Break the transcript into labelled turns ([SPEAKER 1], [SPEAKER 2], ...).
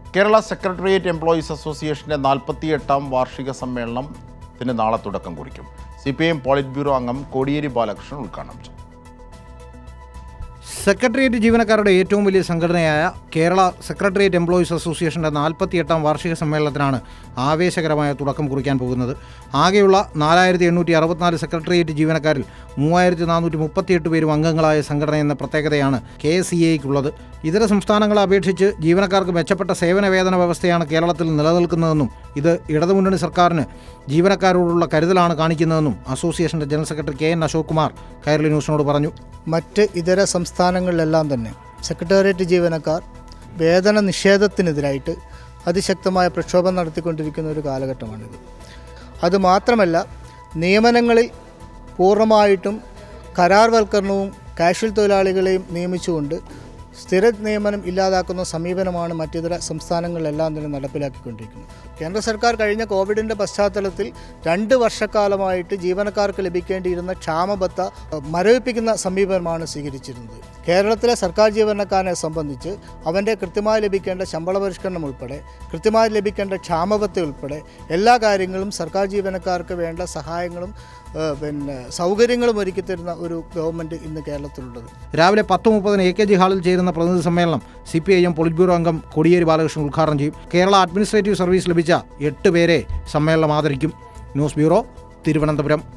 [SPEAKER 1] Kerala secretariat employees അസോസിയേഷൻ്റെ 48ാം വാർഷിക സമ്മേളനത്തിന് നാളെ തുടക്കം കുറിക്കും. CPIM പോളിറ്റ് ബ്യൂറോ അംഗം കോടിയേരി ബാലകൃഷ്ണൻ ഉദ്ഘാടനം ചെയ്തു.
[SPEAKER 2] സെക്രട്ടേറിയറ്റ് ജീവനക്കാരുടെ ഏറ്റവും വലിയ സംഘടനയായ കേരള സെക്രട്ടേറിയറ്റ് എംപ്ലോയീസ് അസോസിയേഷൻ്റെ 48ാം വാർഷിക സമ്മേളനത്തിനാണ് ആവേശകരമായ തുടക്കം കുറിക്കാൻ പോകുന്നത്. ആകെയുള്ള 4864 സെക്രട്ടേറിയറ്റ് ജീവനക്കാരിൽ 3438 പേരും അംഗങ്ങളായ സംഘടന എന്ന പ്രത്യേകതയാണ് KSEAയ്ക്കുള്ളത്. ഇതര സംസ്ഥാനങ്ങളെ അപേക്ഷിച്ച് ജീവനക്കാർക്ക് മെച്ചപ്പെട്ട സേവന വേതന വ്യവസ്ഥയാണ് കേരളത്തിൽ നിലനിൽക്കുന്നതെന്നും ഇത് ഇടതുമുന്നണി സർക്കാരിന് ജീവനക്കാരോടുള്ള കരുതലാണ് കാണിക്കുന്നതെന്നും അസോസിയേഷൻ്റെ general secretary KN Ashok Kumar Kairali ന്യൂസിനോട് പറഞ്ഞു.
[SPEAKER 3] മറ്റ് ഇതര സംസ്ഥാനങ്ങളിലെല്ലാം തന്നെ സെക്രട്ടേറിയറ്റ് ജീവനക്കാർ വേതന നിഷേധത്തിനെതിരായിട്ട് അതിശക്തമായ പ്രക്ഷോഭം നടത്തിക്കൊണ്ടിരിക്കുന്ന ഒരു കാലഘട്ടമാണിത്. അതുമാത്രമല്ല, നിയമനങ്ങളിൽ പൂർണ്ണമായിട്ടും കരാർവൽക്കരണവും കാഷ്വൽ തൊഴിലാളികളെയും നിയമിച്ചുകൊണ്ട് സ്ഥിര നിയമനം ഇല്ലാതാക്കുന്ന സമീപനമാണ് മറ്റിതര സംസ്ഥാനങ്ങളിലെല്ലാം തന്നെ നടപ്പിലാക്കിക്കൊണ്ടിരിക്കുന്നത്. കേന്ദ്ര സർക്കാർ കഴിഞ്ഞ കോവിഡിൻ്റെ പശ്ചാത്തലത്തിൽ 2 വർഷക്കാലമായിട്ട് ജീവനക്കാർക്ക് ലഭിക്കേണ്ടിയിരുന്ന ക്ഷാമബത്ത മരവിപ്പിക്കുന്ന സമീപനമാണ് സ്വീകരിച്ചിരുന്നത്. കേരളത്തിലെ സർക്കാർ ജീവനക്കാരനെ സംബന്ധിച്ച് അവൻ്റെ കൃത്യമായി ലഭിക്കേണ്ട ശമ്പള പരിഷ്കരണം ഉൾപ്പെടെ കൃത്യമായി ലഭിക്കേണ്ട ക്ഷാമബത്ത ഉൾപ്പെടെ എല്ലാ കാര്യങ്ങളും സർക്കാർ ജീവനക്കാർക്ക് വേണ്ട സഹായങ്ങളും സൗകര്യങ്ങളും ഒരുക്കി തരുന്ന ഒരു ഗവൺമെൻറ് ഇന്ന് കേരളത്തിലുള്ളത്.
[SPEAKER 2] രാവിലെ 10:30 AKG ഹാളിൽ ചേരുന്ന പ്രതിനിധി സമ്മേളനം CPIM പോളിറ്റ് ബ്യൂറോ അംഗം കോടിയേരി ബാലകൃഷ്ണൻ ഉദ്ഘാടനം ചെയ്യും. കേരള അഡ്മിനിസ്ട്രേറ്റീവ് സർവീസ് ലഭിച്ച 8 പേരെ സമ്മേളനം ആദരിക്കും. News bureau, Thiruvananthapuram.